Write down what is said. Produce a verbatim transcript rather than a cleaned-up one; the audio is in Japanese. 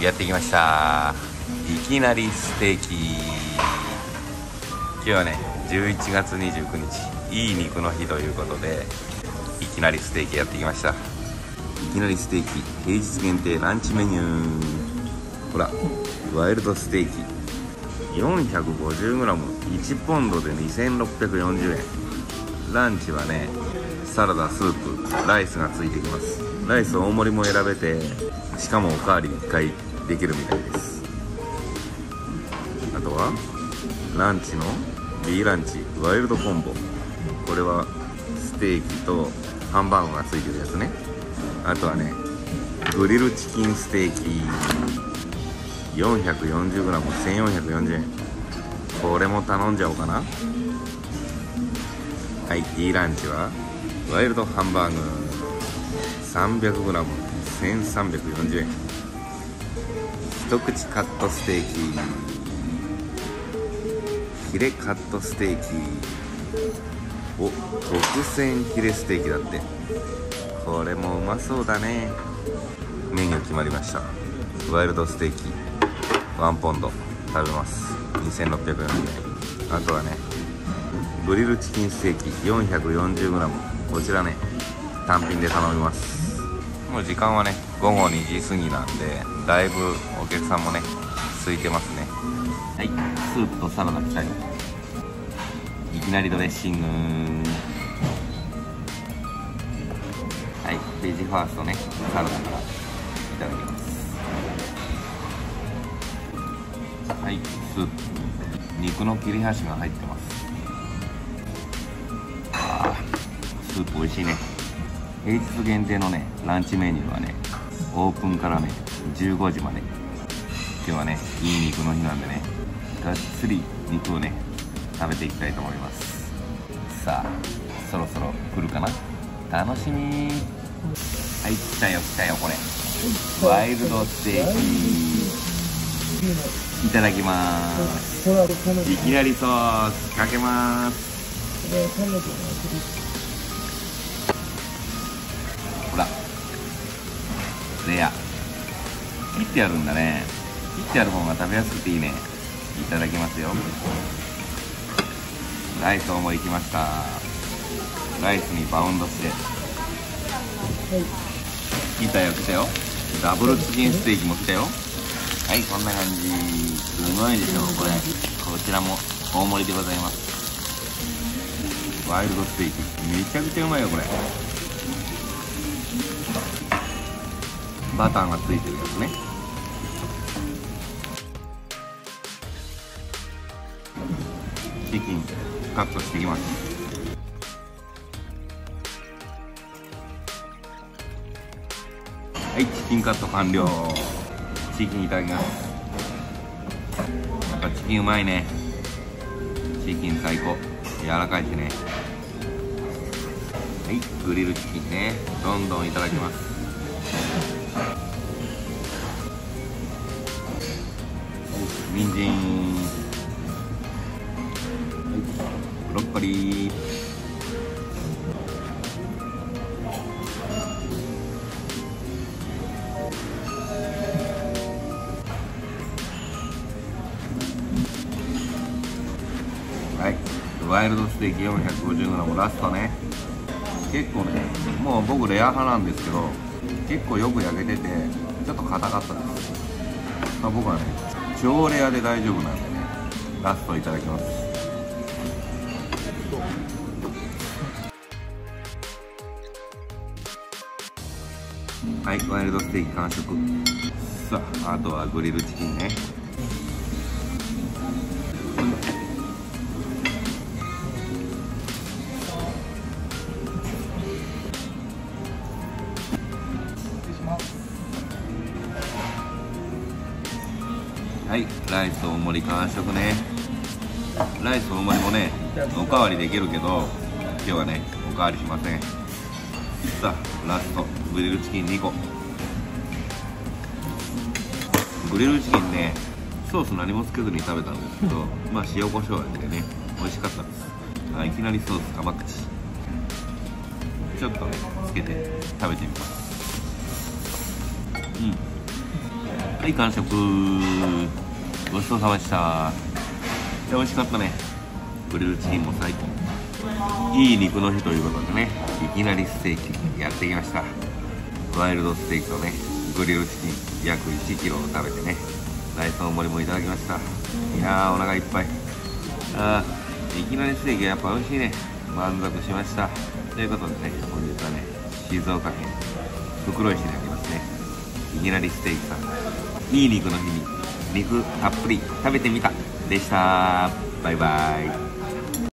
やってきました。いきなりステーキ。今日はねじゅういちがつにじゅうくにち、いい肉の日ということで、いきなりステーキやってきました。いきなりステーキ平日限定ランチメニュー。ほら、ワイルドステーキ よんひゃくごじゅうグラム、いちポンドでにせんろっぴゃくよんじゅうえん。ランチはね、サラダ、スープ、ライスがついてきます。ライス大盛りも選べて、しかもおかわりいっかいできるみたいです。あとはランチの B ランチワイルドコンボ。これはステーキとハンバーグがついてるやつね。あとはね、グリルチキンステーキ よんひゃくよんじゅうグラム、せんよんひゃくよんじゅうえん。これも頼んじゃおうかな。はい、 D ランチはワイルドハンバーグ さんびゃくグラム、せんさんびゃくよんじゅうえん。一口カットステーキ、ヒレカットステーキ、お、特選ヒレステーキだって。これもうまそうだね。メニュー決まりました。ワイルドステーキワンポンド食べます。にせんろっぴゃくよんじゅうえん。あとはね、グリルチキンステーキ よんひゃくよんじゅうグラム、こちらね単品で頼みます。もう時間はねごごにじ過ぎなんで、だいぶお客さんもね空いてますね。はい、スープとサラダ来たよ。いきなりドレッシング。はい、ベジファーストね、サラダからいただきます。はい、スープ、肉の切れ端が入ってます。あー、スープ美味しいね。平日限定のねランチメニューはね、オープンからねじゅうごじまで。今日はねいい肉の日なんでね、がっつり肉をね食べていきたいと思います。さあ、そろそろ来るかな、楽しみ。はい、来たよ来たよ、これワイルドステーキいただきます。いきなりソースかけます。ほら、レア切ってあるんだね。切ってある方が食べやすくていいね。いただきますよ。ライス大盛りきました。ライスにバウンドして、来たよ来たよ、ダブルチキンステーキも来たよ。はい、こんな感じ。すごいでしょこれ。こちらも大盛りでございます。ワイルドステーキめちゃくちゃうまいよこれ。バターがついてるやつね。チキンカットしていきます。はい、チキンカット完了。チキンいただきます。やっぱチキンうまいね。チキン最高、柔らかいしね。はい、グリルチキンね、どんどんいただきます。人参、ブロッコリー、はい、ワイルドステーキ よんひゃくごじゅうグラム ラストね。結構ね、もう僕レア派なんですけど、結構よく焼けててちょっと硬かったです。まあ、僕はね超レアで大丈夫なんでね、ラストいただきます。はい、ワイルドステーキ完食。さあ、あとはグリルチキンね。はい、ライス大盛り完食ね。ライス大盛りもねおかわりできるけど、今日はねおかわりしません。さあ、ラストグリルチキンにこ。グリルチキンね、ソース何もつけずに食べたんですけど、まあ塩コショウ味でね美味しかったです。あ、いきなりソース甘口。ちょっとねつけて食べてみます。うん、 はい、完食。ごちそうさまでした。いや美味しかったね。グリルチキンも最高。いい肉の日ということでね、いきなりステーキやってきました。ワイルドステーキとね、グリルチキン約いちキロを食べてね、ライス大盛りもいただきました。いやー、お腹いっぱい。あー、いきなりステーキやっぱ美味しいね。満足しました。ということでね、本日はね、静岡県袋井市にありますね、いきなりステーキさん、いい肉の日に肉たっぷり食べてみたでした。バイバイ。